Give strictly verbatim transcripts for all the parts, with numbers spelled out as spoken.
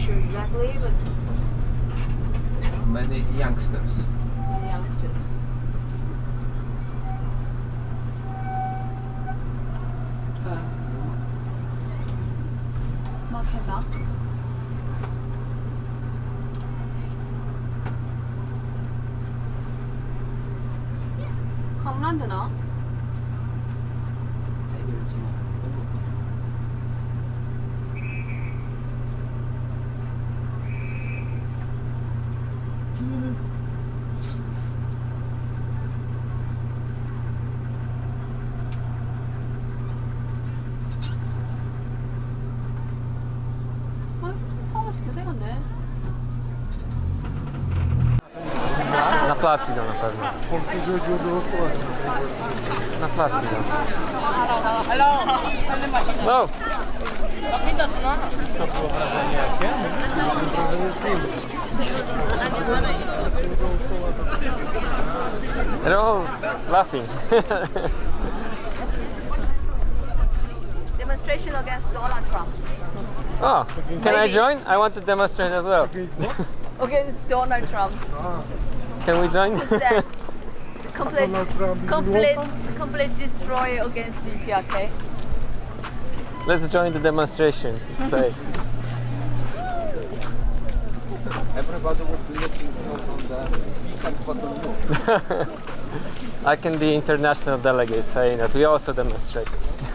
sure exactly, but many youngsters. many youngsters. 막혔나? 가면 안 되나? Na plac idą na pewno. Na plac idą. No! Co było wrażenie jakie? They're all laughing. Demonstration against Donald Trump. Oh, can I Maybe. join? I want to demonstrate as well. Against Donald Trump. Can we join? What's that? Complete, complete, complete destroy against D P R K. Let's join the demonstration. It's safe. Everybody was looking on the speakers, but on you. I can be international delegate saying that we also demonstrate.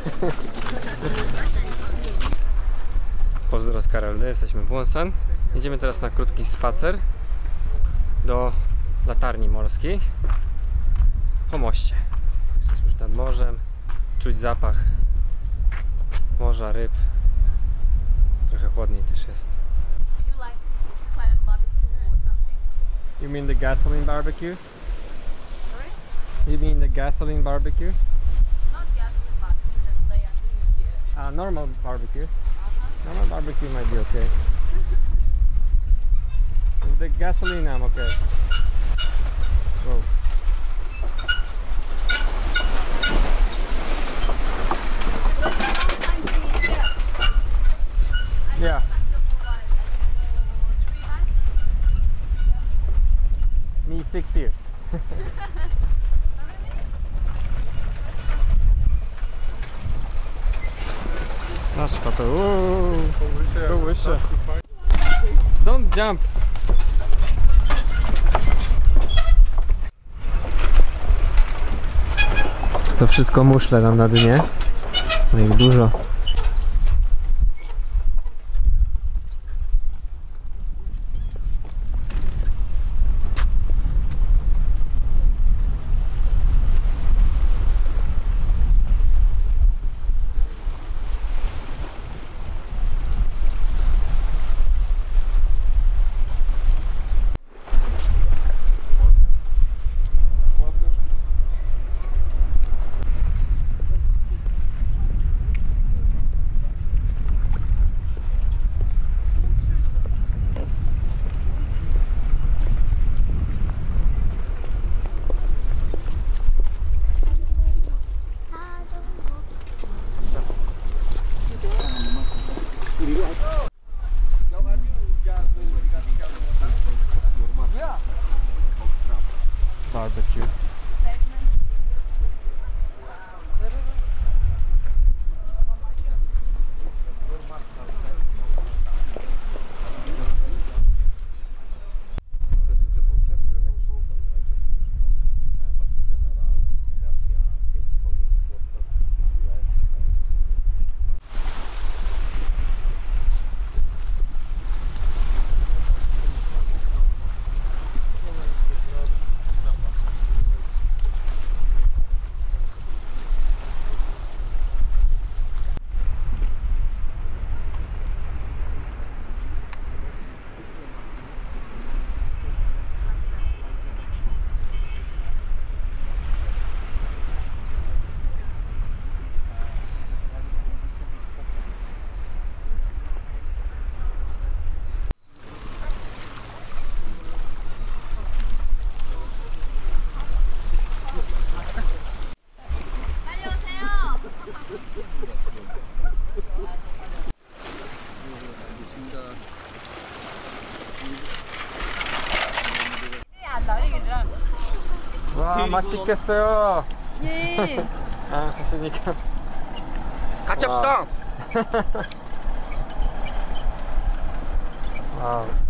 Pozdro z Karoldy, jesteśmy w Wonsan. Idziemy teraz na krótki spacer do latarni morskiej po moście. Jesteśmy już nad morzem, czuć zapach morza, ryb. Trochę chłodniej też jest. Do you like clam barbecue or something? You mean the gasoline barbecue? Sorry? You mean the gasoline barbecue? Not gasoline barbecue that they are doing here. Uh, normal barbecue. Uh-huh. Normal barbecue might be okay. With the gasoline, I'm okay. Whoa. Yeah. Me six years. Nasz pato. Don't jump. To wszystko muszle tam na dnie. No ich dużo. Barbecue. 아, 맛있겠어요. 예. 아, 하시니까. 같이 합시다. 와우.